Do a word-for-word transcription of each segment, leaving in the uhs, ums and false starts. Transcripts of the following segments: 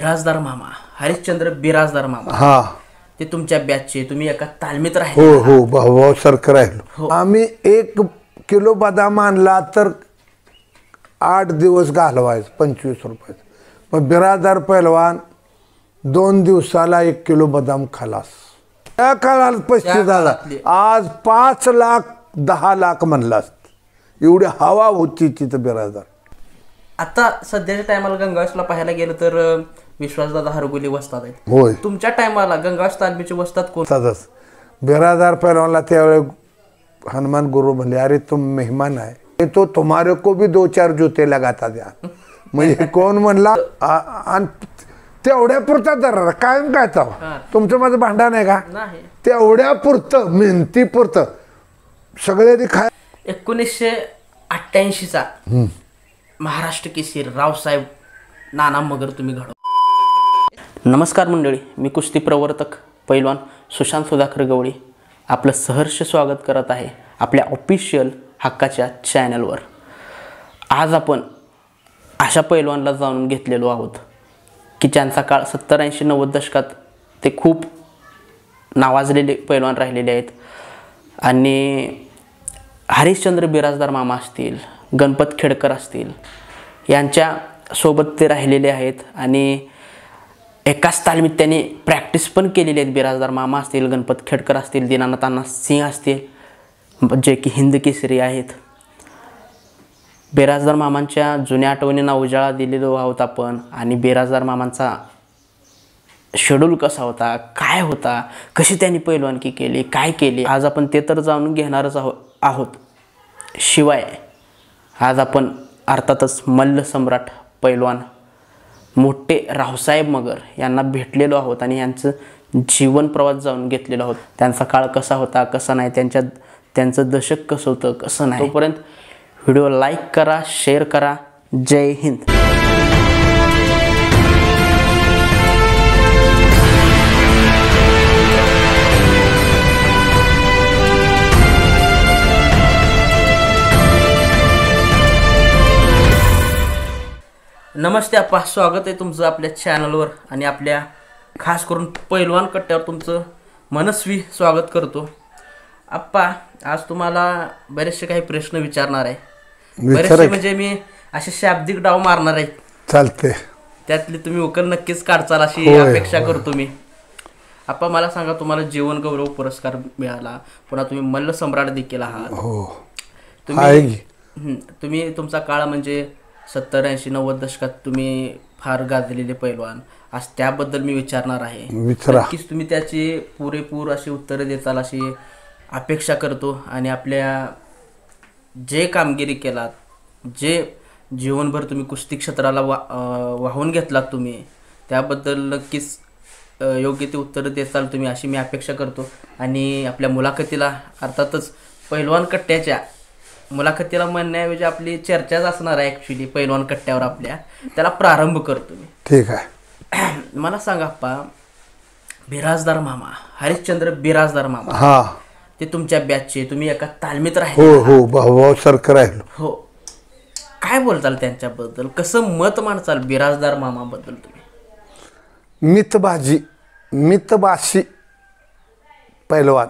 बिराजदार मामा, हरिश्चंद्र बिराजदार मामा, हा ते तुमच्या बॅचचे, तुम्ही एका तालमीत राहिले. हो हो भाऊ सारखं राहिलो. आम्ही एक किलो बदाम आणला तर आठ दिवस घालवायचं पंचवीस रुपयाचं. मग बिराजदार पहिलवान दोन दिवसाला एक किलो बदाम खलास. त्या काळात पस्तीस हजार, आज पाच लाख दहा लाख म्हणलास, एवढी हवा होती तिथं बिराजदार. आता सध्याच्या टायमाला गंगावेशला पाहायला गेलं तर विश्वासदादा हरगुले वस्ताद आहेत. होय, तुमच्या टायमाला गंगावेश तालमीचे वस्ताद कोण? तसंच बिराजदार पहिलवानला त्यावेळेस हनुमान गुरु म्हणले, अरे तुम मेहमान आहे, तो तुम्हारे को भी दो चार जूते लगाता द्या. म्हणजे कोण म्हणला, आणि तेवढ्या पुरता दर कायम काय तवा तुमचं माझं भांडण आहे का? नाही, तेवढ्या पुरतं मेहनती पुरतं सगळे खाय. एकोणीसशे अठ्ठ्याऐंशीचा महाराष्ट्र केसरी रावसाहेब नाना मगर तुम्ही घडव. नमस्कार मंडळी, मी कुस्ती प्रवर्तक पैलवान सुशांत सुधाकर गवळी आपलं सहर्ष स्वागत करत आहे आपल्या ऑफिशियल हक्काच्या चॅनलवर. आज आपण अशा पैलवानला जाणून घेतलेलो आहोत की ज्यांचा काळ सत्तर ऐंशी नव्वद दशकात ते खूप नावाजलेले पैलवान राहिलेले आहेत. आणि हरिश्चंद्र बिराजदार मामा असतील, गणपत खेडकर असतील, यांच्यासोबत ते राहिलेले आहेत. आणि एकाच तालमीत त्यांनी प्रॅक्टिस पण केलेली आहेत. बिराजदार मामा असतील, गणपत खेडकर असतील, दीनानाथ अण्णा सिंह असतील, जे की हिंद केसरी आहेत. बिराजदार मामांच्या जुन्या आठवणींना उजाळा दिलेलो आहोत आपण. आणि बिराजदार मामांचा शेड्यूल कसा होता, काय होता, कशी त्यांनी पैलवानकी केली, काय केली, आज आपण ते तर जाणून घेणारच आहो आहोत शिवाय आज आपण अर्थातच मल्ल सम्राट पैलवान मोठे रावसाहेब मगर यांना भेटलेलो आहोत आणि यांचं जीवन प्रवास जाणून घेतलेलो आहोत. त्यांचा काळ कसा होता, कसा नाही, त्यांच्या त्यांचं दशक कसं होतं, कसं नाही. तोपर्यंत व्हिडिओ लाईक करा, शेअर करा. जय हिंद. नमस्ते आप्पा, स्वागत आहे तुमचं आपल्या चॅनलवर. आणि आपल्या खास करून पैलवान कट्ट्यावर तुमचं मनस्वी स्वागत करतो. आप्पा, आज तुम्हाला बरेचसे काही प्रश्न विचारणार आहे. बरेचसे म्हणजे मी असे शाब्दिक डाव मारणार आहे. चालते, त्यातली तुम्ही उकल नक्कीच काढचाल अशी अपेक्षा करतो मी. आप्पा, मला सांगा, तुम्हाला जीवन गौरव पुरस्कार मिळाला, पुन्हा तुम्ही मल्ल सम्राट देखील आहात. हो, तुम्ही तुम्ही तुमचा काळ म्हणजे सत्तर ऐंशी नव्वद दशकात तुम्ही फार गाजलेले पैलवान. आज त्याबद्दल मी विचारणार आहे. नक्कीच तुम्ही त्याची पुरेपूर अशी उत्तरं देताल अशी अपेक्षा करतो. आणि आपल्या जे कामगिरी केलात, जे जीवनभर तुम्ही कुस्ती क्षेत्राला वा वाहून घेतलात तुम्ही, त्याबद्दल नक्कीच योग्य ते उत्तरं देताल तुम्ही अशी मी अपेक्षा करतो. आणि आपल्या मुलाखतीला अर्थातच पैलवान कट्ट्याच्या मुलाखतीला म्हणण्याऐवजी आपली चर्चाच असणार आहे ॲक्च्युली पैलवान कट्ट्यावर आपल्या, त्याला प्रारंभ करतो मी. ठीक आहे. मला सांगा आप्पा, बिराजदार मामा, हरिश्चंद्र बिराजदार मामा, हा ते तुमच्या बॅचचे, तुम्ही एका तालमीत राहिले. हो हो भाऊ सारखं राहिलो. हो, काय बोलताल त्यांच्याबद्दल, कसं मत मांडचाल बिराजदार मामाबद्दल तुम्ही? मितबाजी मितबाशी पैलवान,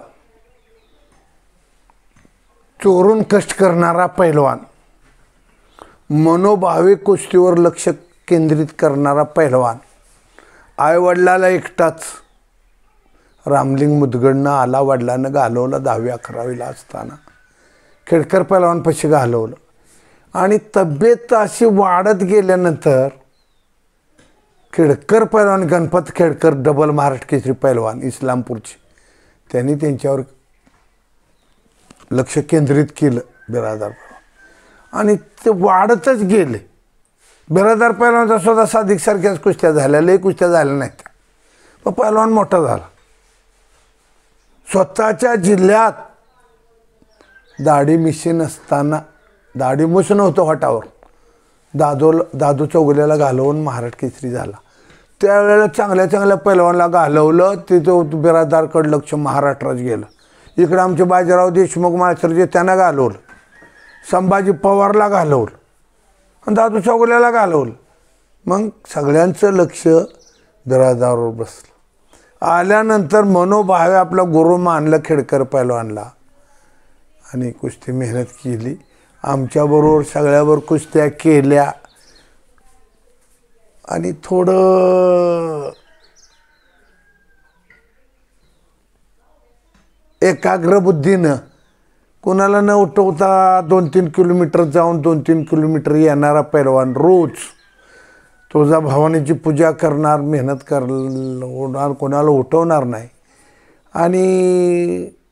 चोरून कष्ट करणारा पैलवान, मनोभावे कुस्तीवर लक्ष केंद्रित करणारा पैलवान, आईवडिलाला एकटाच. रामलिंग मुदगडनं आला, वडिलांनं घालवलं दहावी अकरावीला असताना, खेडकर पैलवानपाशी घालवलं. आणि तब्येत अशी वाढत गेल्यानंतर खेडकर पैलवान, गणपत खेडकर डबल महाराष्ट्र केसरी पैलवान इस्लामपूरचे, त्यांनी त्यांच्यावर लक्ष केंद्रित केलं बिराजदार पैलवान. आणि ते वाढतच गेले. बिराजदार पैलवानचा स्वतः साधिक सारख्याच कुस्त्या झाल्या, लई कुस्त्या झाल्या नाहीत, पण पैलवान मोठा झाला. स्वतःच्या जिल्ह्यात दाढी मिशी नसताना, दाढी मुस नव्हतं होटावर, दादो दादू चौगुल्याला घालवून महाराष्ट्र केसरी झाला. त्यावेळेला चांगल्या चांगल्या पैलवानला घालवलं, तिथं बिराजदारकडं लक्ष महाराष्ट्रात गेलं. इकडे आमचे बाजीराव देशमुख माळसरचे त्यांना घालवलं, संभाजी पवारला घालवलं, आणि दादू चौगुल्याला घालवलं. मग सगळ्यांचं लक्ष बिराजदारवर बसलं. आल्यानंतर मनोभावे आपला गुरु मानलं खेडकर पैलवानला आणि कुस्ती मेहनत केली. आमच्याबरोबर सगळ्यावर कुस्त्या केल्या आणि थोडं एकाग्र बुद्धीनं कोणाला न उठवता दोन तीन किलोमीटर जाऊन दोन तीन किलोमीटर येणारा पैलवान रोज तुळजा भवानीची पूजा करणार, मेहनत करणार, कोणाला उठवणार नाही. आणि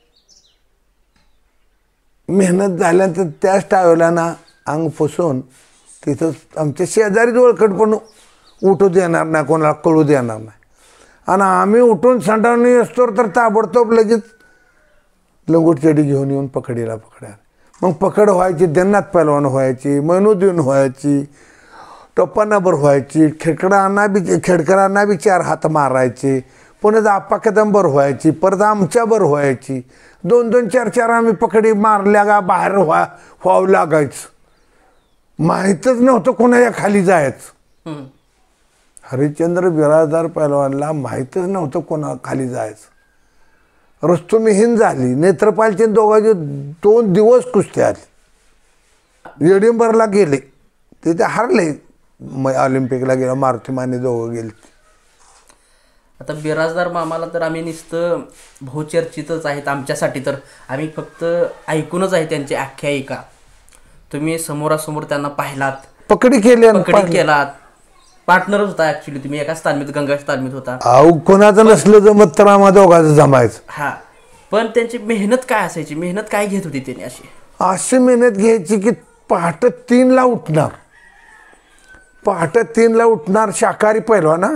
मेहनत झाल्यानंतर त्याच टाळला ना अंग फसून तिथं आमच्या शेजारीच ओळखट पण उठू देणार नाही, कोणाला कळू देणार नाही. आणि आम्ही उठून संडावणी असतो तर ताबडतोब लगेच लंगोटचेडी घेऊन येऊन पकडीला पकड्या. मग पकड व्हायची, देण्यात पैलवान व्हायची, मनोदेऊन व्हायची, टप्पानाभर व्हायची, खेकडरांना बी खेडकरांना बी चार हात मारायचे, पुन्हा आप्पा कदंबर व्हायची, परत आमच्याबर व्हायची. दोन दोन चार चार आम्ही पकडी मारल्या का बाहेर व्हा व्हावं लागायचं. माहीतच नव्हतं कोणाच्या खाली जायचं. हरिश्चंद्र बिराजदार पैलवानला माहीतच नव्हतं कोणा खाली जायचं. रस्तुमिहीन झाली. नेत्रपालचे दोघांचे दोन दिवस कुस्ती आली. एडिंबरला गेले, तिथे हारले. ऑलिम्पिकला गेला, मारुती माने दोघं गेले. आता बिराजदार मामाला तर आम्ही नुसतं बहुचर्चितच आहेत आमच्यासाठी. तर आम्ही फक्त ऐकूनच आहे त्यांची आख्यायिका. तुम्ही समोरासमोर त्यांना पाहिलात, पकडी केली, पकडी केलात, पार्टनरच होता ऍक्च्युली. तुम्ही एका तालमीत, गंगा तालमीत होता. अहो कोणाचं नसलं जमत तर आम्हा दोघांचं जमायचं. हा, पण त्यांची मेहनत काय असायची? मेहनत काय घेत होती त्यांनी? अशी अशी मेहनत घ्यायची की पहाटे तीनला उठणार, पहाटे तीनला उठणार. शाकाहारी पैलवान ना,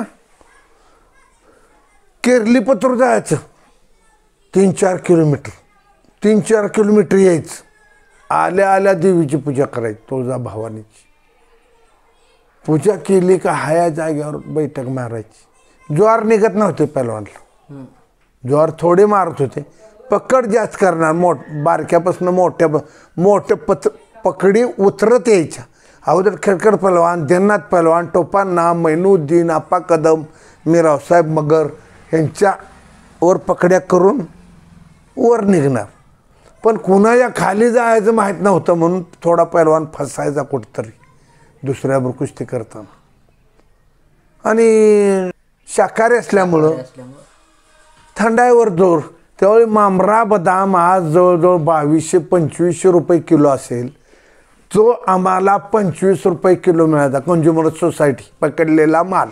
केरली पत्र जायचं तीन चार किलोमीटर तीन चार किलोमीटर यायचं. आल्या आल्या देवीची पूजा करायची, तुळजा भवानीची पूजा केली का हाया जागेवर बैठक मारायची. ज्वार निघत नव्हते पैलवानला, ज्वार थोडे मारत होते. पकड जास्त करणार, मोठ बारक्यापासून मोठ्या मोठ्या पत पकडी उतरत यायच्या. अगोदर खेडकर पैलवान, देनाथ पैलवान, टोपांना, मैनुद्दीन, आप्पा कदम, मी रावसाहेब मगर यांच्यावर पकड्या करून वर निघणार. पण कुणाच्या खाली जायचं माहीत नव्हतं म्हणून थोडा पैलवान फसायचा कुठंतरी दुसऱ्याबरोबर कुस्ती करताना. आणि शाकाहारी असल्यामुळं थंडाईवर जोर. त्यावेळी मामरा बदाम आज जवळजवळ बावीसशे पंचवीसशे रुपये किलो असेल, जो आम्हाला पंचवीस रुपये किलो मिळायचा. कंझ्युमर सोसायटी पकडलेला माल.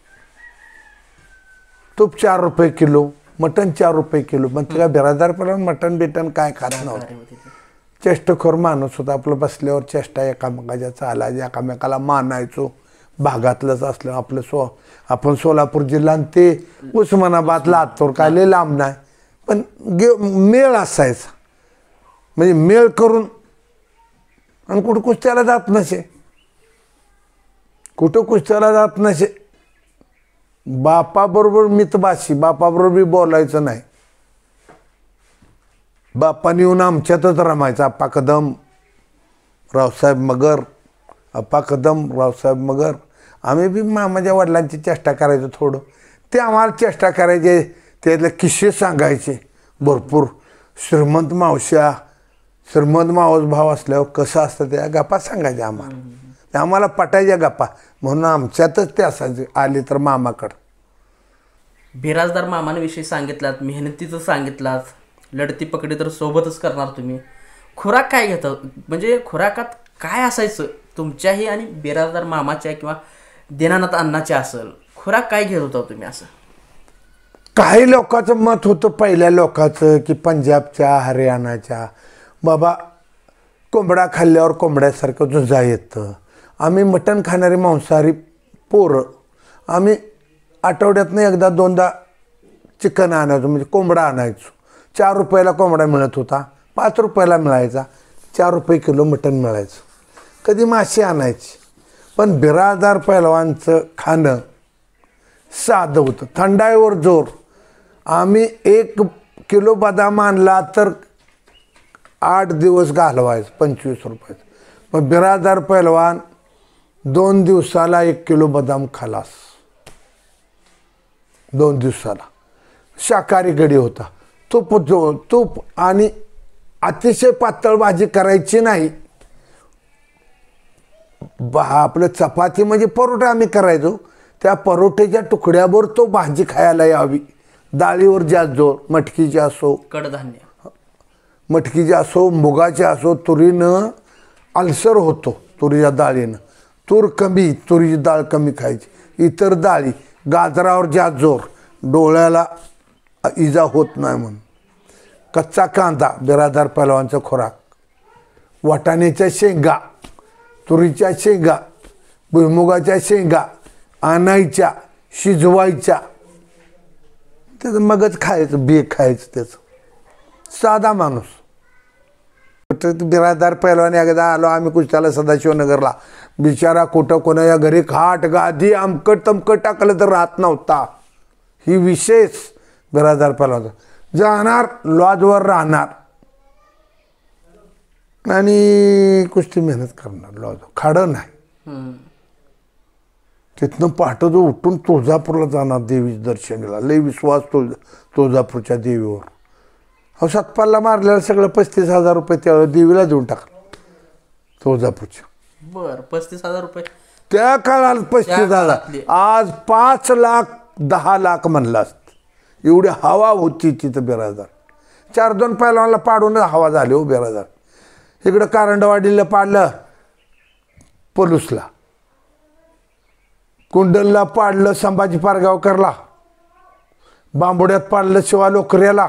तूप चार रुपये किलो, मटण चार रुपये किलो. मग तुला बिराजदार पण मटण बिटन काय खात नव्हतं. चेष्टखोर माणूस होता. आपलं बसल्यावर चेष्टा एकामेकाच्या चालायच्या, एकामेकाला मानायचो. भागातलंच असलं आपलं सो आपण सोलापूर जिल्हा आणि ते उस्मानाबाद लातूर काय लय लांब नाही, पण गे मेळ असायचा. म्हणजे मेळ करून. आणि कुठं कुस्त्याला जात नसे, कुठं कुस्त्याला जात नसे. बापाबरोबर मितभाषी, बापाबरोबर बी बोलायचं नाही. बापाने येऊन आमच्यातच रमायचं. आप्पा कदम, रावसाहेब मगर, आप्पा कदम, रावसाहेब मगर. आम्ही बी मामाच्या वडिलांची चेष्टा करायचो थोडं. ते आम्हाला चेष्टा करायचे, त्यातले किस्से सांगायचे भरपूर. श्रीमंत मावश्या, श्रीमंत मावस भाव असल्यावर कसं असतं त्या गप्पा सांगायच्या आम्हाला. त्या आम्हाला पटायच्या गप्पा, म्हणून आमच्यातच ते असायचे. आले तर मामाकडं. बिराजदार मामांविषयी सांगितलात, मेहनतीचं सांगितलात, लढती पकडी तर सोबतच करणार तुम्ही. खुराक काय घेतं, म्हणजे खुराकात काय असायचं तुमच्याही आणि बिराजदार मामाच्या किंवा दीनानाथ अण्णाच्या असेल, खुराक काय घेत होता तुम्ही? असं काही लोकांचं मत होतं पहिल्या लोकांचं की पंजाबच्या, हरियाणाच्या, बाबा कोंबडा खाल्ल्यावर कोंबड्यासारखं झुंजा येतं. आम्ही मटण खाणारी मांसाहारी पोरं, आम्ही आठवड्यातनं एकदा दोनदा चिकन आणायचो, म्हणजे कोंबडा आणायचो. चार रुपयाला कोंबडा मिळत होता, पाच रुपयाला मिळायचा. चार रुपये किलो मटण मिळायचं. कधी मासे आणायची. पण बिराजदार पैलवानचं खाणं साधं होतं, थंडाईवर जोर. आम्ही एक किलो बदाम आणला तर आठ दिवस घालवायचं पंचवीस रुपयाचं. मग बिराजदार पैलवान दोन दिवसाला एक किलो बदाम खालास. दोन दिवसाला. शाकाहारी गडी होता. तूप तूप आणि अतिशय पातळ भाजी करायची नाही. आपलं चपाती म्हणजे परोठा आम्ही करायचो, त्या परोठ्याच्या तुकड्यावर तो भाजी खायला यावी. डाळीवर जास्त जोर, मटकीची असो, कडधान्य मटकीची असो, मुगाची असो. तुरीनं अल्सर होतो, तुरीच्या डाळीनं. तूर कमी, तुरीची डाळ कमी खायची. इतर डाळी, गाजरावर जास्त जोर, डोळ्याला इजा होत नाही म्हणून. कच्चा कांदा बिरादार पहिलवानचा खुराक. वाटाण्याच्या शेंगा, तुरीच्या शेंगा, भुईमुगाच्या शेंगा आणायच्या, शिजवायच्या, त्याचं मगच खायचं, बी खायचं त्याचं. साधा माणूस. बिरादार पहिलवान एकदा आलो आम्ही कुस्त्याला सदाशिवनगरला. बिचारा कुठं कोणाच्या घरी खाट गादी आमकट तमकट टाकलं तर राहत नव्हता. ही विशेष बिरादार पहिलवान. जाणार लॉजवर राहणार आणि कुस्ती मेहनत करणार. लॉज खाडं नाही. तिथनं पहाटे जो उठून तुळजापूरला जाणार देवी दर्शनाला. लय विश्वास तुळ तुळजापूरच्या देवीवर. अहो सतपालला मारलेलं सगळं पस्तीस हजार रुपये त्यावेळेला देवीला देऊन टाकलं तुळजापूरच्या. बर पस्तीस हजार रुपये त्या काळात पस्तीस हजार. आज पाच लाख दहा लाख म्हणलं असतं. एवढी हवा होती तिथं बिरादार. चार दोन पहिलवानला पाडून हवा झाली हो बिरादार. इकडं कारंडवाडीला पाडलं, पलूसला. कुंडलला पाडलं संभाजी पारगावकरला. बांबोड्यात पाडलं शिवा लोकऱ्याला.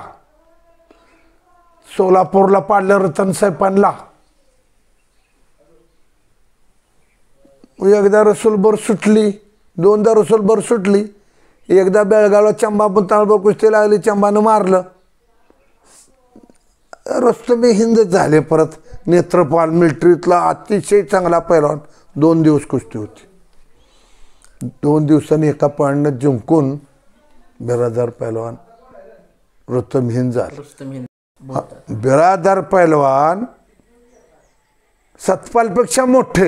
सोलापूरला पाडलं रतन साहेबांना. एकदा रसूलभर सुटली, दोनदा रसूलभर सुटली. एकदा बेळगावला चंबा पुताळभर कुस्ती लागली, चंबानं मारलं. रस्तमे हिंद झाले. परत नेत्रपाल मिलिटरीतला अतिशय चांगला पहिलवान. दोन दिवस कुस्ती होती. दोन दिवसांनी एका पॉईंटनं जिंकून बिरादार पहिलवान रुस्तम हिंद झाला. बिरादार पहिलवान सतपालपेक्षा मोठे.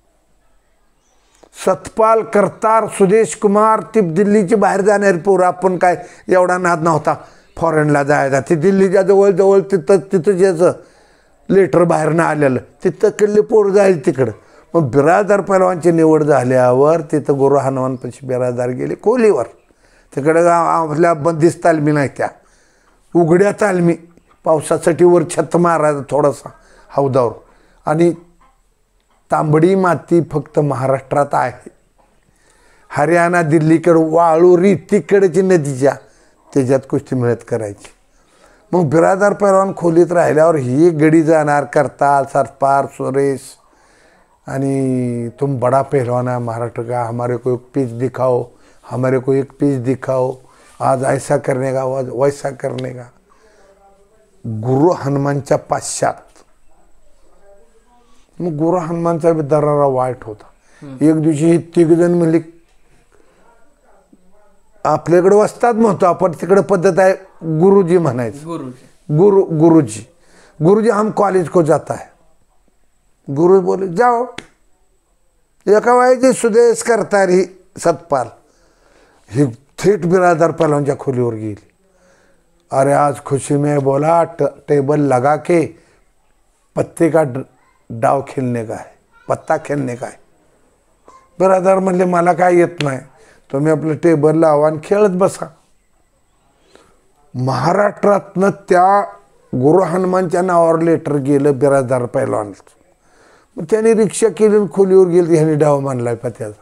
सतपाल, करतार, सुदेश कुमार, ती दिल्लीची बाहेर जाणारी पोरं. आपण काय एवढा नाद नव्हता फॉरेनला जायचा. ते दिल्लीच्या जवळ जवळ तिथं तिथं ज्याचं लेटर बाहेर न आलेलं तिथं किल्ले पोरं जायचं तिकडं. मग बिरादार पहिलवानची निवड झाल्यावर तिथं गुरु हनुमानपाशी बिरादार गेले कोहलीवर. तिकडं आपल्या बंदिस्त तालमी नाही, त्या उघड्या तालमी. पावसासाठी वर छत मारायचा थोडासा हौदावर. आणि तांबडी माती फक्त महाराष्ट्रात आहे. हरियाणा दिल्लीकडे वाळूरी तिकडची नदीच्या त्याच्यात कुस्ती मिळत करायची. मग बिरादार पहिलवान खोलीत राहिल्यावर ही गडी जाणार. करताल, सरपार, सुरेश आणि तुम बड़ा पहलवान है महाराष्ट्र का, हमारे को एक पीच दिखाओ, हमारे को एक पीच दिखाओ, आज ऐसा करने का, आज वैसा करने का. गुरु हनुमानच्या पाश्चात. मग गुरु हनुमानचा दरारा वाईट होता. एक दिवशी हे तिघ जण म्हणले, आपल्याकडे वस्ताद म्हणतो आपण, तिकडे पद्धत आहे गुरुजी म्हणायचं. गुरुजी गुरु गुरुजी गुरुजी हम कॉलेज को जाता है. गुरु बोले जाओ. एका वयाची सुदेश करतारी सतपाल ही थेट बिरादार पहिलवानच्या खोलीवर गेली. अरे आज खुशी में बोला टेबल लगा के पत्ते का डाव खेळणे का है, पत्ता खेळणे का है. बिरादार म्हणले मला काय येत नाही, तुम्ही आपलं टेबल लावा आणि खेळत बसा. महाराष्ट्रातनं त्या गुरु हनुमानच्या नावावर लेटर गेलं बिरादार पहिलवान. मग त्याने रिक्षा केली आणि खोलीवर गेली. ह्याने डाव मानलाय पत्याचा.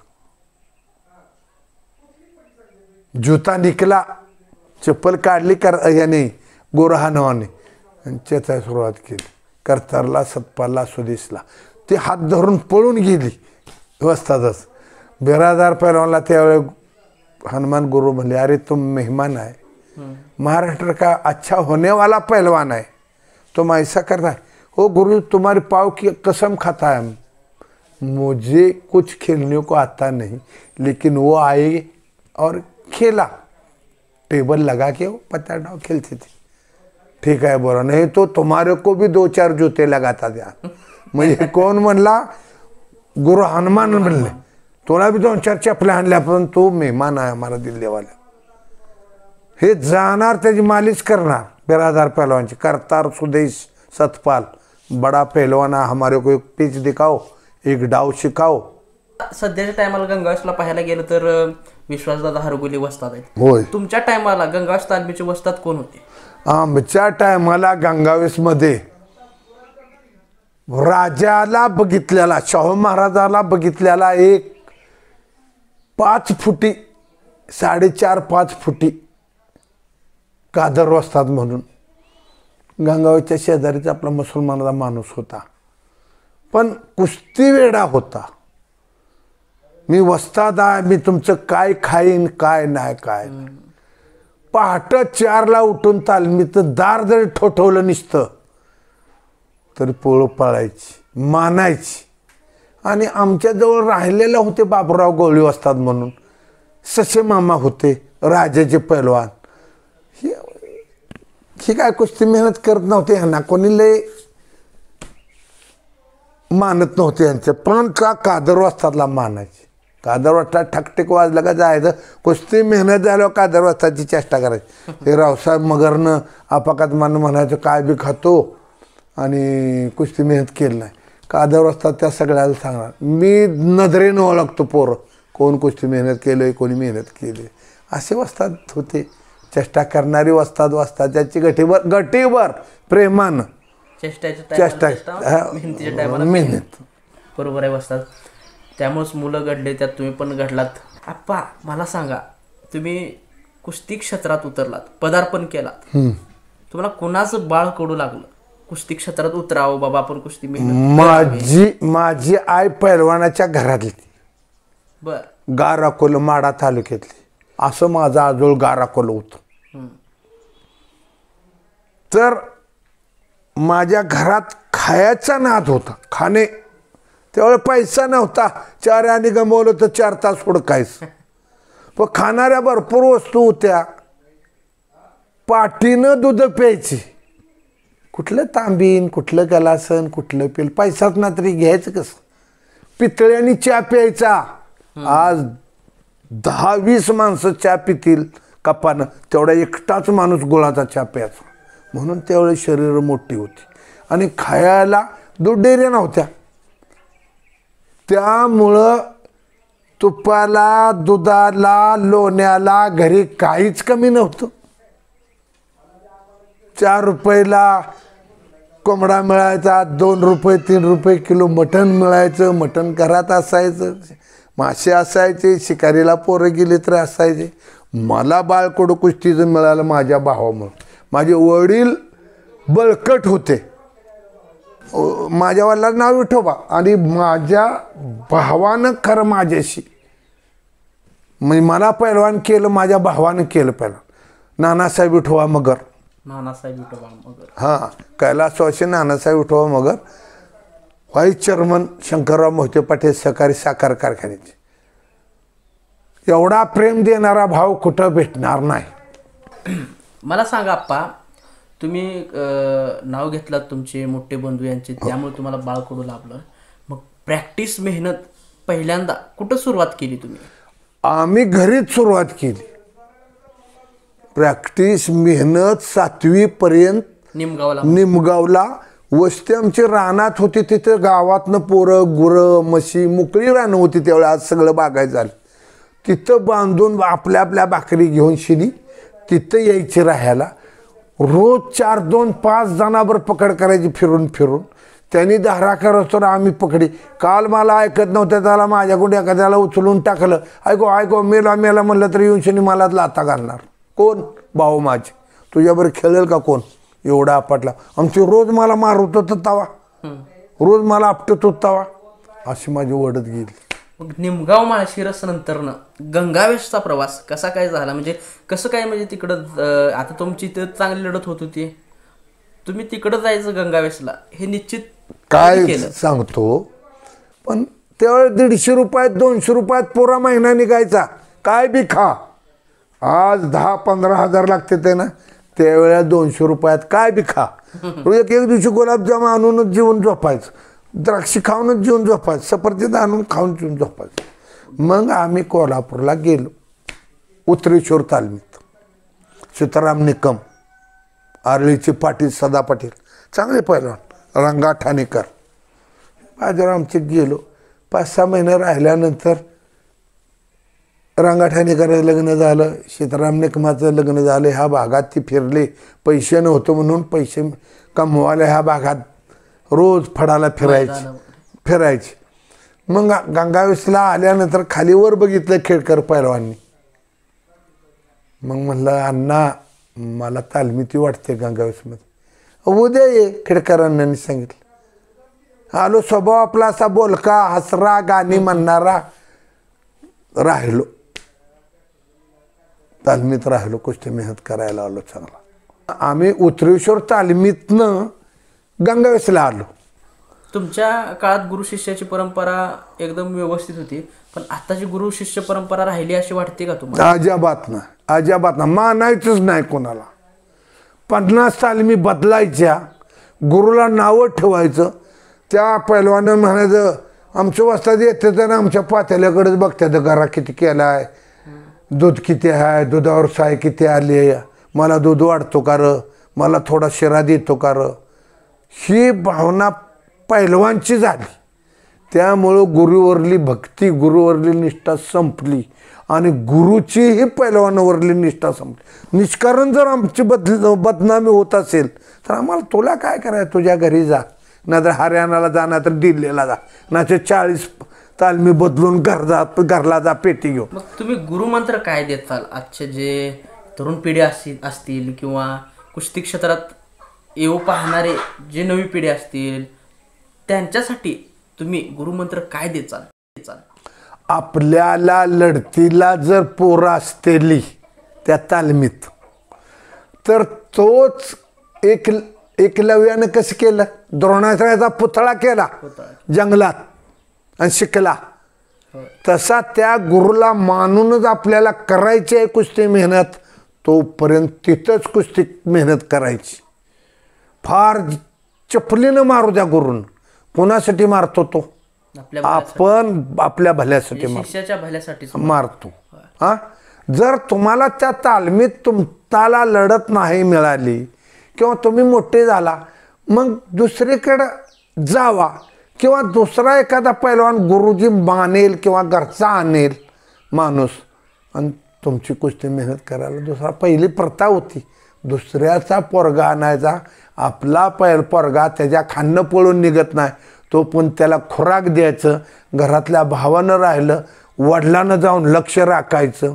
जुता निकला, चप्पल काढली कर याने गुरु हनुमाने आणि त्याचा सुरुवात केली. करतारला, सतपालला, सुदेशला. ते हात धरून पळून गेली वस्तादच. बिरादार पहिलवानला त्यावेळे हनुमान गुरु म्हणले, अरे तुम मेहमान आहे, महाराष्ट्र का अच्छा होने वाला पहलवान है, तुम ऐसा कर रहा है. ओ गुरु तुम्हारे पाव की कसम खाता है. मुझे कुछ खेलने को आता नहीं, लेकिन वो आए और खेला. टेबल लगा के वो पत्ता डाव खेलते थे. ठीक है बोला, नहीं तो तुम्हारे को भी दो चार जूते लगाता था. म्हणजे कोण म्हणला, गुरु हनुमान म्हणले, तुला भी दोन चार चपल्या आणल्या, पण तो मेहमान आहे हमारा दिल्ली वाला. हे जाणार त्याची मालिश करणार बिरादार पहलवानची, करतार सुदेश सतपाल बडा पहलवाना हमारे को एक पिच दिखाओ, एक डाव शिकाओ. सध्याच्या टायमाला गंगावेशला पाहायला गेलं तर विश्वासदादा हरगुले वस्ताद आहेत. होय. तुमच्या टायमाला गंगावेश तालमीचे वस्ताद कोण होते? आमच्या टायमाला गंगावेश मध्ये राजाला बघितलेला, शाहू महाराजाला बघितलेला एक पाच फुटी साडेचार पाच फुटी कादर वस्ताद म्हणून गंगावेशच्या शेजारीचा आपला मुसलमानाचा माणूस होता, पण कुस्ती वेडा होता. मी वस्ताद आहे, मी तुमचं काय खाईन काय नाही काय. पहाट चारला उठून तालमीत दार जरी ठोठवलं निसतं तरी पोळं पळायची, मानायची. आणि आमच्याजवळ राहिलेले होते बाबूराव गवळी वस्ताद म्हणून, ससे मामा होते, राजाचे पैलवान. ही ही काय कुस्ती मेहनत करत नव्हते, ह्यांना कोणी लय मानत नव्हते यांचे, पण का कादर वस्तादला मानायचे. कादर वस्ताद ठकठीक वाजलं का जायचं, कुस्ती मेहनत झाल्यावर कादर वस्तादची चेष्टा करायची. हे रावसाहेब मगरनं अपाकात मान म्हणायचं काय बी खातो आणि कुस्ती मेहनत केली नाही. कादर वस्ताद त्या सगळ्याला सांगणार, मी नजरेनं ओळखतो पोरं कोण कुस्ती मेहनत केलं कोणी मेहनत केली. असे वस्ताद होते, चेष्टा करणारी वस्ताद वस्ताद त्याची गटीवर गटीवर प्रेमानं चेष्टा मेहनत. बरोबर आहे वस्ताद. त्यामुळेच मुलं घडले, त्यात तुम्ही पण घडलात. आप्पा मला सांगा, तुम्ही कुस्ती क्षेत्रात उतरलात, पदार्पण केलात, तुम्हाला कोणाचं बाळ कडू लागलं कुस्ती क्षेत्रात उतरावं बाबा आपण कुस्ती मेहनत? माझी माझी आई पैलवानाच्या घरातली, बर, गार अकोला माडा तालुक्यातली. असं माझं आजोळ गार अकोला होतं. तर माझ्या घरात खायचा नाद होता, खाणे. त्यावेळेस पैसा नव्हता, चार आणि गमवलं तर चार तास हुडकायचं, पण खाणाऱ्या भरपूर वस्तू होत्या. पाठीनं दूध प्यायची, कुठलं तांबीन कुठलं गलासन कुठलं पेल, पैसाच ना तरी घ्यायचं कसं. पितळ्यानी चहा प्यायचा. आज दहा वीस माणसं चहा पितील कपानं, तेवढा एकटाच माणूस गुळाचा चहा प्यायचा. म्हणून त्यावेळेस शरीर मोठी होती आणि खायला दूध डेऱ्या नव्हत्या. त्यामुळं तुपाला दुधाला लोण्याला घरी काहीच कमी नव्हतं. चार रुपयाला कोंबडा मिळायचा, दोन रुपये तीन रुपये किलो मटण मिळायचं. मटण घरात असायचं, मासे असायचे, शिकारीला पोरं गेले तर असायचे. मला बाळकडू कुस्तीचं मिळालं माझ्या भावामुळं. माझे वडील बळकट होते, माझ्या वडिलांचं नाव विठोबा, आणि माझ्या भावानं खरं माझ्याशी म्हणजे मला पैलवान केलं, माझ्या भावानं केलं पैलवान. नानासाहेब विठोबा मगर, नानासाहेब विठोबा मगर, हां, कैलासवासी नानासाहेब विठोबा मगर, व्हाईस चेअरमन शंकरराव मोहिते पाटील सहकारी साखर कारखान्याचे. एवढा प्रेम देणारा भाव कुठं भेटणार नाही. मला सांगा आप्पा, तुम्ही नाव घेतलात तुमचे मोठे बंधू यांचे, त्यामुळे तुम्हाला बाळकडू लाभलं. मग प्रॅक्टिस मेहनत पहिल्यांदा कुठं सुरुवात केली तुम्ही? आम्ही घरीच सुरुवात केली. प्रॅक्टिस मेहनत सातवी पर्यंत निमगावला निमगावला वस्ती आमची रानात होती. तिथे गावातनं पोरं गुरं म्हशी मोकळी रानं होती त्यावेळी. आज सगळं बागायचं झालं. तिथं बांधून आपल्या आपल्या भाकरी घेऊन शिनी तिथं यायची राहायला. रोज चार दोन पाच जणांवर पकड करायची फिरून फिरून. त्यांनी धारा करत तर आम्ही पकडी. काल मला ऐकत नव्हतं, त्याला माझ्याकडून एखाद्याला उचलून टाकलं. ऐको ऐको मेला मेला म्हणलं तर येऊन शनी मला लाता घालणार. कोण? भाऊ माझे. तुझ्याबरोबर खेळेल का कोण? एवढा आपटला. आमची रोज मला मारत होतं तवा, रोज मला आपटत होत तवा. अशी माझी ओढत गेली. मग निमगाव माळशिरस नंतरनं गंगावेशचा प्रवास कसा काय झाला? म्हणजे कसं काय, म्हणजे तिकडं आता तुमची तर चांगली लढत होत होती, तुम्ही तिकडं जायचं गंगावेशला हे निश्चित काय सांगतो. पण त्यावेळेस दीडशे रुपयात दोनशे रुपयात पुरा महिना निघायचा. काय बी खा. आज दहा पंधरा हजार लागते ते ना, त्यावेळेला दोनशे रुपयात काय बी खा. एक एक दिवशी गुलाबजाम आणूनच जेवून झोपायचं, द्राक्षी खाऊनच जेवून झोपायचं, सफरचंद आणून खाऊन जेवून झोपायचं. मग आम्ही कोल्हापूरला गेलो उतरेश्वर तालमीत. सीताराम निकम, आरळीचे पाटील सदा पाटील, चांगले पैलवान, रंगा ठाणेकर. बाजारात आमचे गेलो. पाच सहा महिने राहिल्यानंतर रंगा ठाणेकरांचं लग्न झालं, सीताराम निकमाचं लग्न झालं. ह्या भागात ती फिरले, पैसे नव्हतं म्हणून पैसे कमवायला ह्या भागात रोज फडाला फिरायचे फिरायचे मग गंगावेसला आल्यानंतर खालीवर बघितलं खेडकर पैलवांनी. मग म्हणलं अण्णा मला तालमीती वाटते गंगावेसमध्ये, उद्या ये. खेडकरांनी सांगितलं. आलो. स्वभाव आपला असा बोलका, हसरा, गाणी म्हणणारा. राहिलो तालमीत, राहिलो. कुस्ती मेहनत करायला आलो चांगला. आम्ही उत्तरेश्वर तालमीतनं गंगावेसला आलो. तुमच्या काळात गुरु शिष्याची परंपरा एकदम व्यवस्थित होती, पण आताची गुरु शिष्य परंपरा राहिली अशी वाटते का तुम्हाला? अजिबात ना, अजिबात ना. मानायचंच नाही कोणाला. पन्नास तालमी बदलायच्या, गुरुला नावं ठेवायचं. त्या पैलवानं म्हणायचं आमच्या वाजता येते तर आमच्या पातेल्याकडेच बघतात, घरा किती केला आहे, दूध किती आहे, दुधावर साय किती आली आहे, मला दूध वाढतो का र, मला थोडा शिरा देतो का र. ही भावना पैलवानची झाली. त्यामुळं गुरुवरली भक्ती, गुरुवरली निष्ठा संपली आणि गुरुचीही पैलवानावरली निष्ठा संपली. निष्कारण जर आमची बदल बदनामी होत असेल तर आम्हाला तुला काय करायचं, तुझ्या घरी जा, नाहीतर हरियाणाला जा, नाहीतर दिल्लीला जा, नाहीतर चाळीस तालमी बदलून घर जा, घरला जा पेटी घेऊन. मग तुम्ही गुरुमंत्र काय देताल आजचे जे तरुण पिढी असतील असतील किंवा कुस्ती क्षेत्रात येऊ पाहणारे जे नवी पिढी असतील त्यांच्यासाठी तुम्ही गुरुमंत्र काय देचाल? आपल्याला लढतीला जर पोरं असतेली त्या तालमीत तर तोच एक एकलव्यानं कसं केलं, द्रोणाचार्याचा पुतळा केला जंगलात आणि शिकला, तसा त्या गुरुला मानूनच आपल्याला करायची आहे कुस्ती मेहनत. तोपर्यंत तिथंच कुस्ती मेहनत करायची. फार चपलीनं मारू द्या गुरुन. कोणासाठी मारतो तो? आपण आपल्या भल्यासाठी भल्यासाठी मारतो. हा, जर तुम्हाला त्या तालमीत तुम्हाला लढत नाही मिळाली किंवा तुम्ही मोठे झाला, मग दुसरीकडं जावा किंवा दुसरा एखादा पैलवान गुरुजी मानेल किंवा घरचा आणेल माणूस आणि तुमची कुस्ती मेहनत करायला. दुसरा पहिली प्रथा होती दुसऱ्याचा पोरगा आणायचा. आपला पैल पोरगा त्याच्या खाणं पळून निघत नाही तो पण त्याला खुराक द्यायचं. घरातल्या भावानं राहिलं, वडिलांना जाऊन लक्ष राखायचं,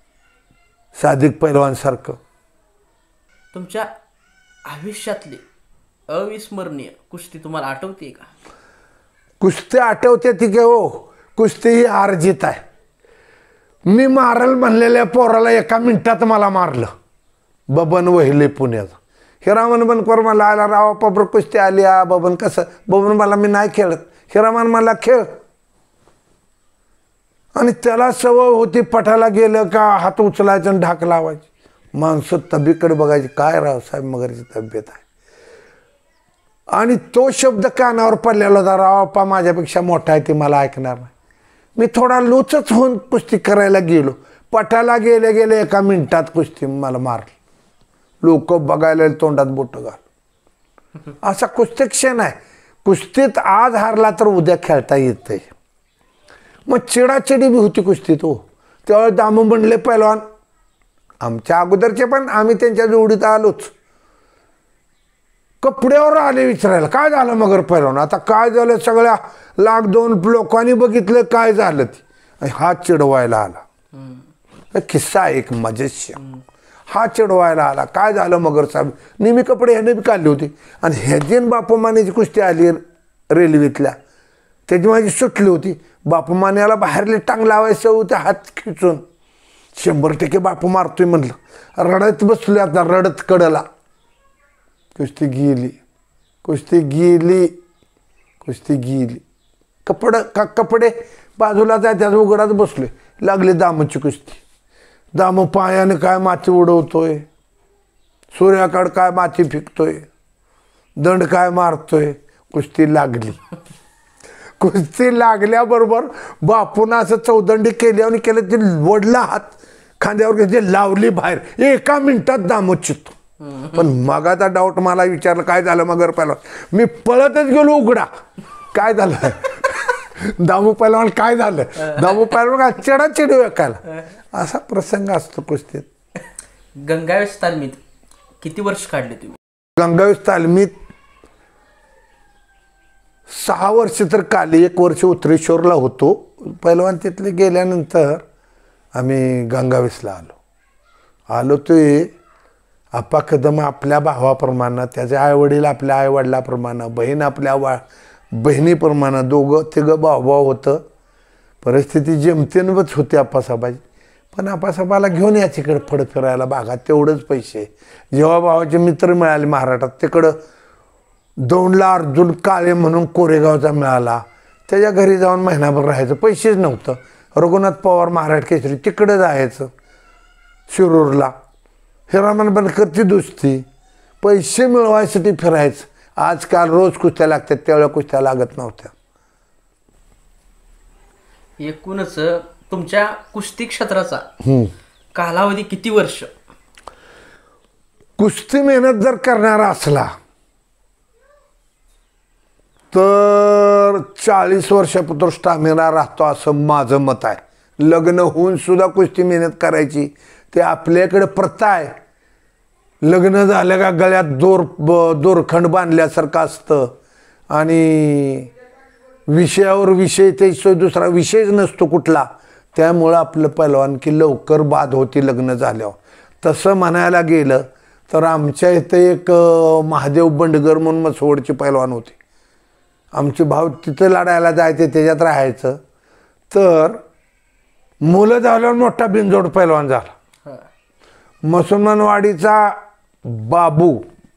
सादिक पैलवानसारखं. तुमच्या आयुष्यातली अविस्मरणीय कुस्ती तुम्हाला आठवते का? कुस्ती आठवते ती के हो, कुस्ती ही हार जीत आहे. मी मारल म्हणलेल्या पोराला एका मिनिटात मला मारलं. बबन वहिले पुण्याचं. हिरामन बनकर मला आला, राव पबर कुस्ती आली. आ बबन कसं? बबन मला मी नाही खेळत. हिरामन मला खेळ. आणि त्याला सवय होती पठाला गेलं का हात उचलायचं आणि ढाक लावायची. माणसं तब्येकडे बघायची, काय रावसाहेब मगरची तब्येत आहे. आणि तो शब्द कानावर पडलेला होता, रावप्पा माझ्यापेक्षा मोठा आहे, ते मला ऐकणार नाही. मी थोडा लोचच होऊन कुस्ती करायला गेलो. पठाला गेले गेले एका मिनिटात कुस्ती मला मारली. लोक बघायला तोंडात बोट घाल. असा कुस्ती क्षण आहे. कुस्तीत आज हारला तर उद्या खेळता येतंय. मग चिडाचिडी बी होती कुस्तीत हो. त्यावेळेस दामू बनले पैलवान, आमच्या अगोदरचे पण, आम्ही त्यांच्या जोडीत आलोच. कपड्यावर आले विचारायला, काय झालं मगर पैलवान? आता काय झालं? सगळ्या लाख दोन लोकांनी बघितलं काय झालं ती. हा चिडवायला आला. किस्सा एक मजेशीर. हा चिडवायला आला, काय झालं मगर साहेब? नेहमी कपडे ह्याने बी काढले होते आणि ह्याची बापूमानेची कुस्ती आली रेल्वेतल्या, त्याची माझी सुटली होती. बापूमान्याला बाहेरले टांग लावायचं होते हात खिचून. शंभर टक्के बापू मारतोय म्हणलं. रडत बसलो आता, रडत कडला. कुस्ती गेली, कुस्ती गेली, कुस्ती गेली. कपड का कपडे बाजूला जाय, त्याच उघडात बसलोय. लागली दामूची कुस्ती. दामू पायाने काय माती उडवतोय, सूर्याकड काय माती फेकतोय, दंड काय मारतोय. कुस्ती लागली. कुस्ती लागल्याबरोबर बापून असं चौदंडी केली आणि केलं, ते वडला हात खांद्यावर घेतली लावली बाहेर एका मिनिटात दामोद चित्तो. पण मगाचा डाऊट मला विचारलं काय झालं मगर पहिलवान मी पळतच गेलो उघडा काय झालं दामू पहिलवान काय झालं दामू पहिलवान चढा चिडू एकाला असा प्रसंग असतो कुस्तीत. गंगावेश तालमीत किती वर्ष काढले तुम्ही? गंगावेश तालमीत सहा वर्ष तर काढली. एक वर्ष उत्तरेश्वरला होतो पहिलवान. तिथले गेल्यानंतर आम्ही गंगावेशला आलो आलो ते आप्पा कदम आपल्या भावाप्रमाणे त्याचे आईवडील आपल्या आईवडिलाप्रमाणे बहीण आपल्या वा बहिणीप्रमाणे दोघं तिघं भाऊ भाऊ होतं. परिस्थिती जेमतेनच होती आप्पासाहेबाची. पण आप्पासाहेबाला घेऊन या तिकडं फड फिरायला भागात तेवढंच पैसे. जेव्हा भावाचे मित्र मिळाले महाराष्ट्रात तिकडं दौंडला अर्जुन काळे म्हणून कोरेगावचा मिळाला त्याच्या घरी जाऊन महिनाभर राहायचं पैसेच नव्हतं. रघुनाथ पवार महाराष्ट्र केसरी तिकडं जायचं शिरूरला. हिरामन बनकरची दुसती पैसे मिळवायसाठी फिरायचं. आजकाल रोज कुस्त्या लागतात त्यावेळेला कुस्त्या लागत नव्हत्या. एकूणच तुमच्या कुस्ती क्षेत्राचा कालावधी किती वर्ष? कुस्ती मेहनत जर करणारा असला तर चाळीस वर्षापर्यंत स्टॅमिना राहतो असं माझं मत आहे. लग्न होऊन सुद्धा कुस्ती मेहनत करायची ते आपल्याकडे प्रथा आहे. लग्न झालं का गळ्यात दोर दोरखंड बांधल्यासारखं असतं आणि विषयावर विषय ते दुसरा विषयच नसतो कुठला. त्यामुळं आपलं पहिलवान की लवकर बाद होती लग्न झाल्यावर. तसं म्हणायला गेलं तर आमच्या इथे एक महादेव बंडगर म्हणून मसवडचे पहिलवान होते. आमचे भाऊ तिथं लढायला जायचे त्याच्यात राहायचं. तर मुलं झाल्यावर मोठा बिनजोड पहिलवान झाला. मुसलमानवाडीचा बाबू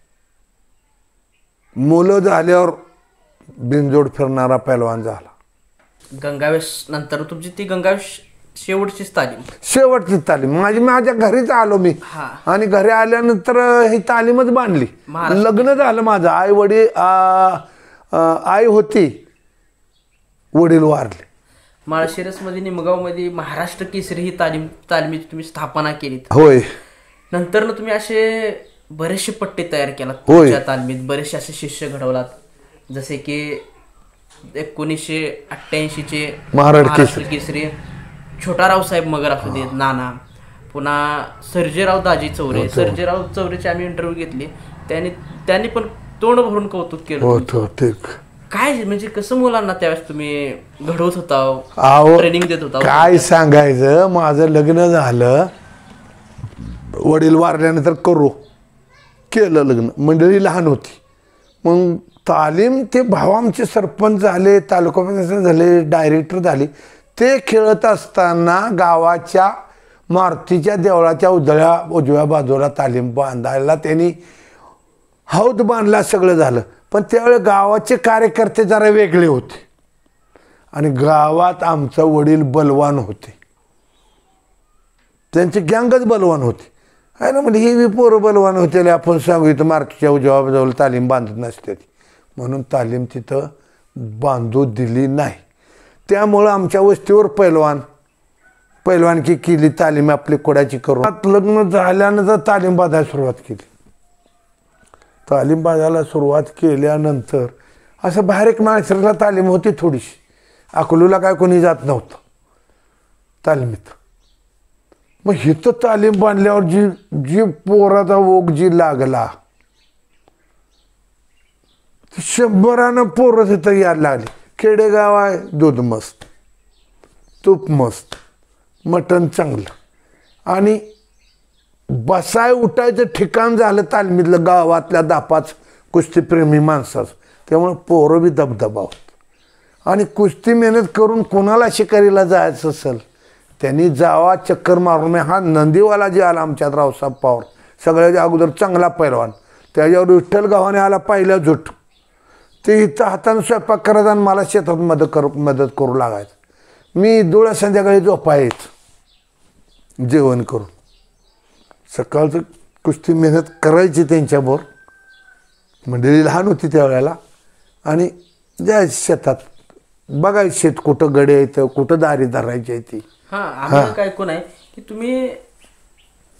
मुलं झाल्यावर बिनजोड फिरणारा पहिलवान झाला. गंगावेश नंतर तुमची ती गंगावेश शेवटचीच तालीम? शेवटची तालीम माझी माझ्या घरीच आलो मी आणि घरी आल्यानंतर ही तालीमच बांधली. लग्न झालं माझं. आई वडील आई होती वडील वारले. माळशिरसमध्ये निमगावमध्ये महाराष्ट्र केसरी ही तालीम तालमीची तुम्ही स्थापना केली. होय. नंतर तुम्ही असे बरेचसे पट्टे तयार केलात तुमच्या तालमीत. बरेचसे असे शिष्य घडवलात जसे की एकोणीसशे अठ्ठ्याऐंशी चे महाराष्ट्र केसरी छोटा रावसाहेब मगर असू देत नाना. पुन्हा सर्जेराव दाजी चौरे. सर्जेराव चौरेची आम्ही इंटरव्ह्यू घेतली. त्यांनी त्यांनी पण तोंड भरून कौतुक केलं. काय म्हणजे कसं मुलांना त्यावेळेस तुम्ही घडवत होता ट्रेनिंग देत होता? काय सांगायचं माझं लग्न झालं वडील वारल्यानंतर करू केलं लग्न. मंडळी लहान होती. मग तालीम ते भाव आमचे सरपंच झाले तालुका पंचायत झाले डायरेक्टर झाले. ते खेळत असताना गावाच्या मारुतीच्या देवळाच्या उजळ्या उजव्या बाजूला तालीम बांधायला त्यांनी हौद बांधला सगळं झालं. पण त्यावेळी गावाचे कार्यकर्ते जरा वेगळे होते आणि गावात आमचं वडील बलवान होते. त्यांची गँगच बलवान होती. आहे ना म्हणजे ही पोरं बलवान होते आपण सांगू इथं मारुतीच्या उजव्या बाजूला तालीम बांधत नसते म्हणून तालीम तिथं बांधू दिली नाही. त्यामुळं आमच्या वस्तीवर पैलवान पैलवानकी केली. तालीम आपली कोडाची करून लग्न झाल्यानंतर तालीम बांधायला सुरुवात केली. तालीम बांधायला सुरुवात केल्यानंतर असं बाहेर एक माणसाला तालीम होती थोडीशी. अकलूला काय कोणी जात नव्हतं तालमीत. मग हिथं तालीम बांधल्यावर जी जी पोराचा ओघ जी लागला शंभरानं पोरं तिथं यायला लागली. खेडेगाव आहे दूध मस्त तूप मस्त मटण चांगलं आणि बसाय उठायचं ठिकाण झालं तालमीतलं गावातल्या दापाच कुस्तीप्रेमी माणसाचं. त्यामुळे पोरं बी दबदबा होत आणि कुस्ती मेहनत करून कोणाला शिकारीला जायचं असेल त्यांनी जावा चक्कर मारून. हा नंदीवाला जे आला आमच्यात रावसाहेब पवार सगळ्याच्या अगोदर चांगला पैलवान. त्याच्यावर विठ्ठल गावाने आला पहिल्या झुट. ते इथं हातानं स्वयंपाक करायचा आणि मला शेतात मदत करू मदत करू लागायचं. मी डोळ्या संध्याकाळी झोपायचं जेवण करून. सकाळचं कुस्ती मेहनत करायची त्यांच्याबरोबर. मंडळी लहान होती त्यावेळेला आणि जायचं शेतात बघायचं शेत कुठं गडे येतं कुठं दारी धरायची आहे ती. हा आम्ही काय कोण आहे की तुम्ही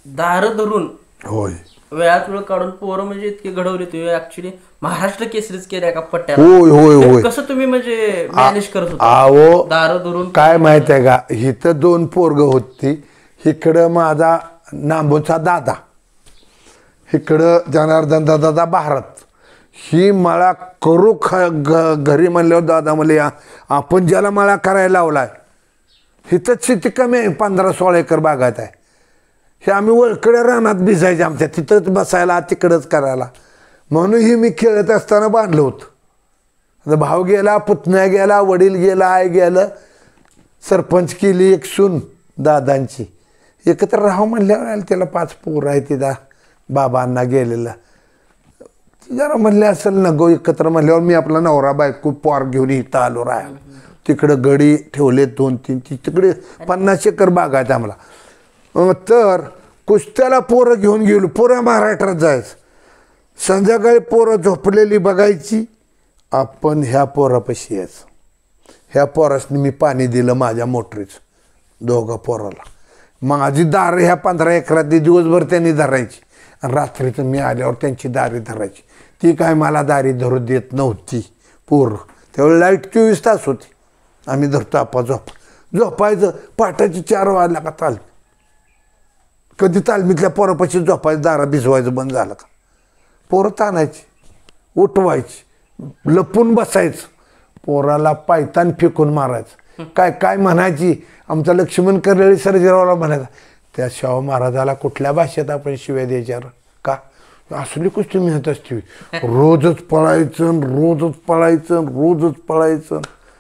दार धरून होय वेळात वेळ काढून पोरं म्हणजे इतके घडवले तुम्ही ऍक्च्युली महाराष्ट्र केसरीच केल्या का पट्ट्या होय होय होय कसं तुम्ही म्हणजे मॅनेज करत होता आहो दार धरून काय माहित आहे का इथं दोन पोरग होती इकडं माझा नांबूचा दादा इकडं जनार्दन दादा भारत ही मळा करू ख घरी म्हणल्यावर दादा मला आपण ज्याला मळा करायला लावलाय इथंच शेती कमी आहे पंधरा सोळा एकर बागायत आहे हे आम्ही वळकडे रानात भिजायचे आमच्या तिथंच बसायला तिकडंच करायला म्हणून ही मी खेळत असताना बांधलं होतं भाऊ गेला पुतण्या गेला वडील गेला आई गेलं सरपंच केली एक सून दादांची एकत्र राहू म्हणल्यावर त्याला पाच पोरं आहे तिला बाबांना गेलेला जरा म्हणले असेल नको एकत्र म्हणल्यावर मी आपला नवरा बायको पोर घेऊन इथं आलो राहायला तिकडं गडी ठेवले दोन तीन ती तिकडे पन्नास एकर बाग आहेत आम्हाला तर कुस्त्याला पोरं घेऊन गेलो पोरं महाराष्ट्रात जायचं संध्याकाळी पोरं झोपलेली बघायची आपण ह्या पोरापाशी यायचं ह्या पोरासनी मी पाणी दिलं माझ्या मोटरीचं दोघं पोराला माझी दार ह्या पंधरा एकरात दिवसभर त्यांनी धरायची आणि रात्रीचं मी आल्यावर त्यांची दारी धरायची ती काय मला दारी धरू देत नव्हती पोरं त्यावेळी लाईट चोवीस तास होती आम्ही धरतो आपा झोप झोपायचं पहाटाची चार वाजला का ताल कधी तालमीतल्या पोरापाशी झोपायचं दारा भिजवायचं बंद झालं का पोरं ताणायची उठवायची लपून बसायचं पोराला पायतान फेकून मारायचं काय काय म्हणायची आमचा लक्ष्मण करळी सर्जेरावला म्हणायचा त्या शाहू महाराजाला कुठल्या भाषेत आपण शिव्या द्यायच्यावर का असली कुस्ती मिळत असते रोजच पळायचं रोजच पळायचं रोजच पळायचं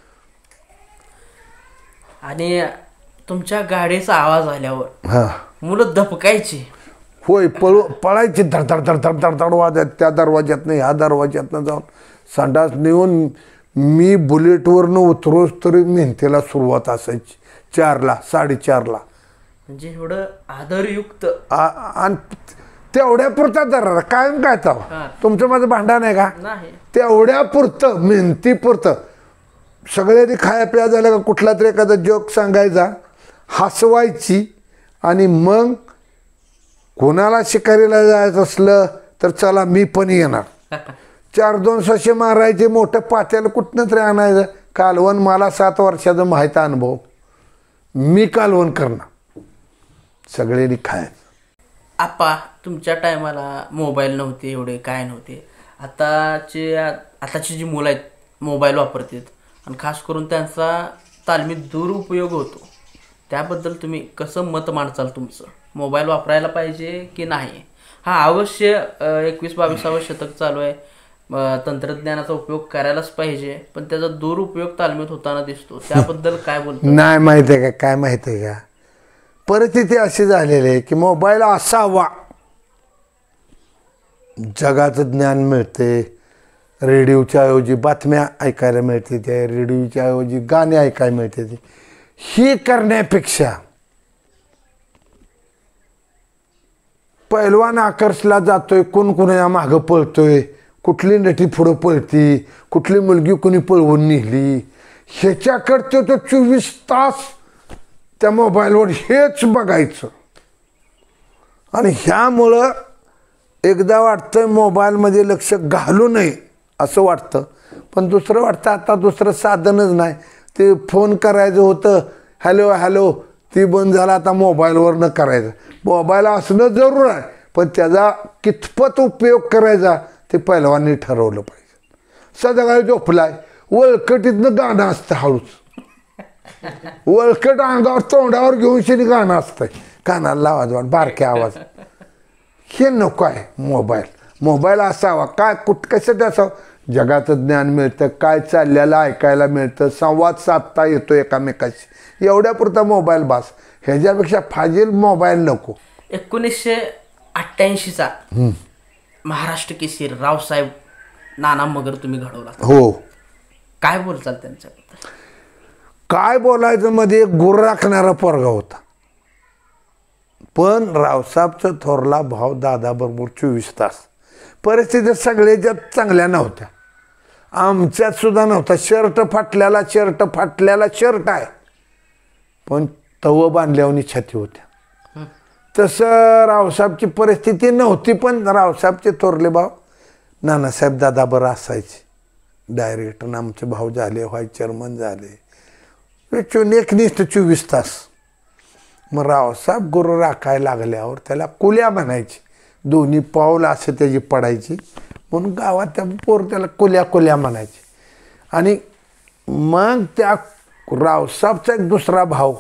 आणि तुमच्या गाडीचा आवाज आल्यावर हा मुलं धपकायची होय पळू पळायची धडधड धडधड धडधड वाजत त्या दरवाज्यातनं ह्या दरवाज्यातनं जाऊन संडास नेऊन मी बुलेटवरनं उतरोच तरी मेहनतीला सुरुवात असायची चारला साडेचारला म्हणजे एवढं आदरयुक्त आणि तेवढ्या पुरता दर कायम काय तर तुमचं माझं भांडण आहे का तेवढ्या पुरतं मेहनती पुरतं सगळ्यांनी खाया प्या झालं का कुठला तरी एखादा जोक सांगायचा हसवायची आणि मग कोणाला शिकारीला जायचं असलं तर चला मी पण येणार चार दोन सशे मारायचे मोठं पात्याला कुठनं तरी आणायचं कालवण मला सात वर्षाचा माहीत अनुभव मी कालवण करणार सगळ्यांनी खायचं आप्पा तुमच्या टायमाला मोबाईल नव्हते एवढे काय नव्हते आताचे आताची जी मुलं आहेत मोबाईल वापरतात आणि खास करून त्यांचा तालमीत दुरुपयोग होतो त्याबद्दल तुम्ही कसं मत मांडचाल तुमचं मोबाईल वापरायला पाहिजे की नाही हा अवश्य एकवीस बावीसावं शतक चालू आहे तंत्रज्ञानाचा उपयोग करायलाच पाहिजे पण त्याचा दुरुपयोग तालमीत होताना दिसतो त्याबद्दल काय बोलतो नाही माहिती आहे का काय माहिती आहे का परिस्थिती अशी झालेली आहे की मोबाईल असावा जगाचं ज्ञान मिळते रेडिओच्या ऐवजी बातम्या ऐकायला मिळते त्या रेडिओच्या ऐवजी गाणे ऐकायला मिळते ते ही करण्यापेक्षा पैलवान आकर्षला जातोय कोण कोणा मागं पळतोय कुठली नटी पुढं पळती कुठली मुलगी कोणी पळवून नेली ह्याच्याकडे तो चोवीस तास त्या मोबाईलवर हेच बघायचं आणि ह्यामुळं एकदा वाटतं मोबाईलमध्ये लक्ष घालू नये असं वाटतं पण दुसरं वाटतं आता दुसरं साधनच नाही ते फोन करायचं होतं हॅलो हॅलो ती बंद झाला आता मोबाईलवर न करायचं मोबाईल असणं जरूर आहे पण त्याचा कितपत उपयोग करायचा ते पहिलवानी ठरवलं पाहिजे सदाकाळी झोपलाय वळकटीतनं गाणं असतं हळूच वळकट अंगावर तोंडावर घेऊन शिनी गाणं असतंय कानाला लावाज बारक्या आवाज हे नको आहे मोबाईल मोबाईल असावा काय कुठ कशात असावं जगाचं ज्ञान मिळतं काय चाललेलं ऐकायला मिळतं संवाद साधता येतो एकामेकाशी एवढ्यापुरता मोबाईल बास ह्याच्यापेक्षा फाजील मोबाईल नको एकोणीसशे अठ्ठ्याऐंशीचा महाराष्ट्र केसरी रावसाहेब नाना मगर तुम्ही घडवला हो काय बोलचाल त्यांच्याबद्दल काय बोलायचं मध्ये एक गुर राखणारा पोरगा होता पण रावसाहेबचा थोरला भाव दादाबरोबर चोवीस तास परिस्थिती सगळ्याच्यात चांगल्या नव्हत्या आमच्यात सुद्धा नव्हता शर्ट फाटल्याला शर्ट फाटल्याला शर्ट आहे पण तव बांधल्यावर छाती होत्या तसं रावसाहेबची परिस्थिती नव्हती, पण रावसाहेबचे थोरले भाऊ नानासाहेब दादा बरं असायचे, डायरेक्टर आमचे भाऊ झाले, व्हाईस चेअरमन झाले, चोन एकनिष्ठ चोवीस तास. मग रावसाहेब गुरु राखायला लागल्यावर त्याला कुल्या म्हणायची, दोन्ही पाऊल असे त्याची पडायची, म्हणून गावात त्या पोर त्याला कुल्या कुल्या म्हणायची. आणि मग त्या रावसाहेबचा एक दुसरा भाऊ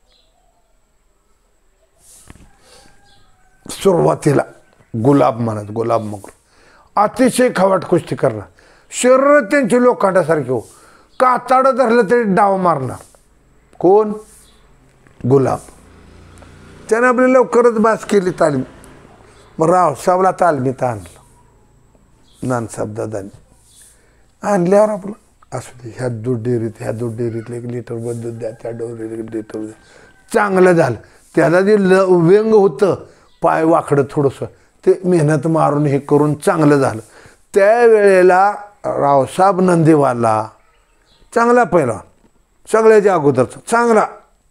सुरुवातीला गुलाब म्हणत, गुलाब मग अतिशय खवाट कुस्ती करणार, शरीर त्यांची लोखंडासारखी हो, काताडं धरलं तरी डाव मारणार. कोण? गुलाब. त्याने आपली लवकरच बास केली तालीम. मग रावसाहेबला तालमीत आणलं नानसाहेब दादांनी. आणल्यावर आपलं असू दे, ह्या दूध डेअरीत ह्या दूध डेअरीतलं एक लिटर वर दूध द्या, त्या डेअरीत एक लिटर द्या. चांगलं झालं. त्याला जे ल व्यंग होतं पाय वाकडं थोडंसं, ते मेहनत मारून हे करून चांगलं झालं. त्यावेळेला रावसाहेब नंदीवाला चांगला पहिला, सगळ्याच्या अगोदरचा चांगला.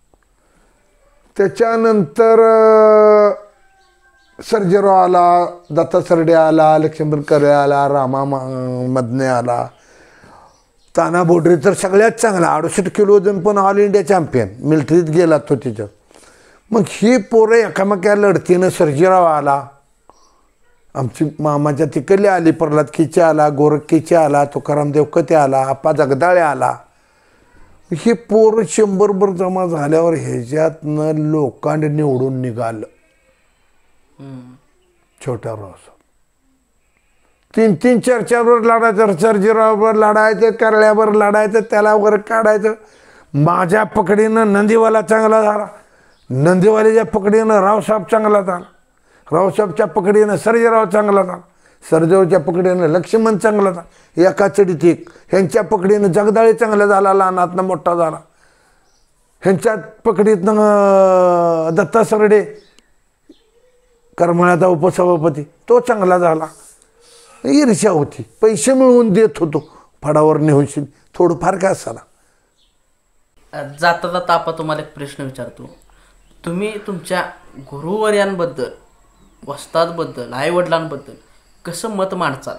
त्याच्यानंतर सर्जेराव आला, दत्ता सरडे आला, लक्ष्मण करे आला, रामा मदने आला, ताना बोडरे तर सगळ्यात चांगला, अडुसष्ट किलो वजन पण ऑल इंडिया चॅम्पियन, मिलिटरीत गेला तो तिथं. मग ही पोरं एकामेका लढतीनं सर्जेराव आला, आमची मामाच्या तिकडली आली, प्रल्हाद किचे आला, गोरख किचे आला, तुकाराम देवकते आला, आप्पा जगदाळे आला. ही पोरं शंभरभर जमा झाल्यावर ह्याच्यातनं लोकांड निवडून निघालं. छोटा रावसाहेब तीन तीन चार चारवर लढायचं, सर्जेराववर लढायचं, करल्यावर लढायचं, त्याला वर काढायचं. माझ्या पकडीनं नंदीवाला चांगला झाला, नंदीवालीच्या पकडीनं रावसाहेब चांगला झाला, रावसाहेबच्या पकडीनं सर्जेराव चांगला झाला, सर्जेरावच्या पकडीनं लक्ष्मण चांगला झाला, एका चढीत एक. ह्यांच्या पकडीनं जगदाळे चांगला झाला, लहानातनं मोठा झाला. ह्यांच्या पकडीतनं दत्ता सरडे करमाळ्याचा उपसभापती तो चांगला झाला. ईर्ष्या होती, पैसे मिळवून देत होतो, फडावर नेऊन थोडंफार काय असाला. जाता जाता आपण तुम्हाला एक प्रश्न विचारतो. तुम्ही तुमच्या गुरुवर्यांबद्दल, वस्तादबद्दल, आई वडिलांबद्दल कसं मत मांडचाल?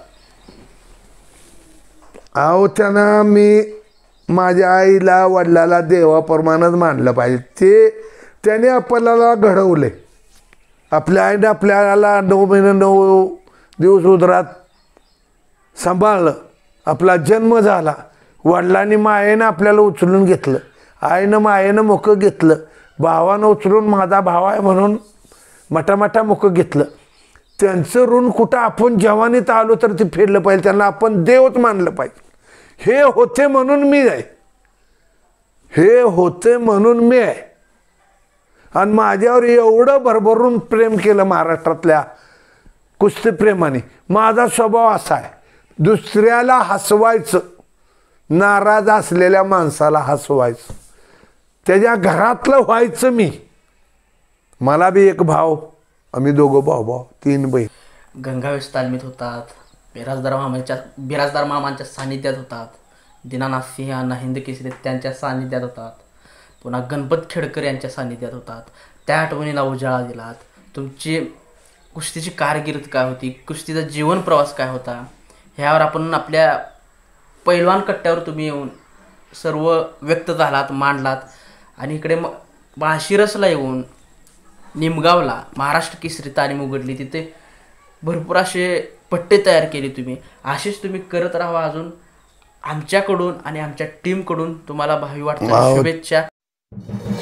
अहो त्यांना मी माझ्या आईला वडिलाला देवाप्रमाणेच मानलं पाहिजे. ते त्याने आपल्याला घडवले. आपल्या आईने आपल्याला नऊ महिने नऊ दिवस उदरात सांभाळलं, आपला जन्म झाला. वडिलांनी मायेनं आपल्याला उचलून घेतलं, आईनं मायेनं मुकं घेतलं, भावानं उचलून माझा भाव आहे म्हणून मटामटा मुकं घेतलं. त्यांचं ऋण कुठं आपण जवानीत आलो तर ते फेडलं पाहिजे, त्यांना आपण देवच मानलं पाहिजे. हे होते म्हणून मी आहे, हे होते म्हणून मी आहे. आणि माझ्यावर एवढं भरभरून प्रेम केलं महाराष्ट्रातल्या कुस्ती प्रेमाने. माझा स्वभाव असा आहे, दुसऱ्याला हसवायचं, नाराज असलेल्या माणसाला हसवायचं, त्याच्या घरातलं व्हायचं मी. मला बी एक भाव, आम्ही दोघं भाऊ भाऊ तीन बहीण. गंगावेश तालमीत होतात, बिराजदार मामांच्या बिराजदार मामांच्या सानिध्यात होतात, दीनानाथ सिंह अण्णा हिंद केसरी त्यांच्या सानिध्यात होतात, पुन्हा गणपत खेडकर यांच्या सानिध्यात होतात. त्या आठवणीला उजाळा दिलात. तुमची कुस्तीची कारकीर्द काय होती, कुस्तीचा जीवन प्रवास काय होता, ह्यावर आपण आपल्या पैलवान कट्ट्यावर तुम्ही येऊन सर्व व्यक्त झालात, मांडलात. आणि इकडे मग माळशिरसला येऊन निमगावला महाराष्ट्र केसरी तालीम उघडली, तिथे भरपूर असे पट्टे तयार केले तुम्ही. असेच तुम्ही करत राहा. अजून आमच्याकडून आणि आमच्या टीमकडून तुम्हाला भावी वाटतं शुभेच्छा.